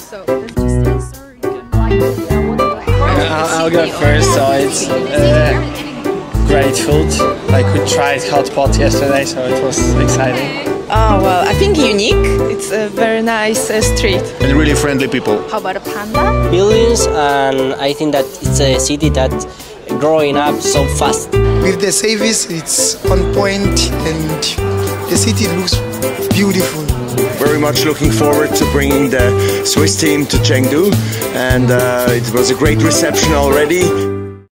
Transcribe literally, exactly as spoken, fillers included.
So let's just say sorry. I'll, I'll go first. So it's uh, great food. I could try hot pot yesterday, so it was exciting. Oh, well, I think unique. It's a very nice uh, street. And really friendly people. How about a panda? Buildings, and I think that it's a city that growing up so fast. With the service, it's on point and the city looks beautiful. Very much looking forward to bringing the Swiss team to Chengdu, and uh, it was a great reception already.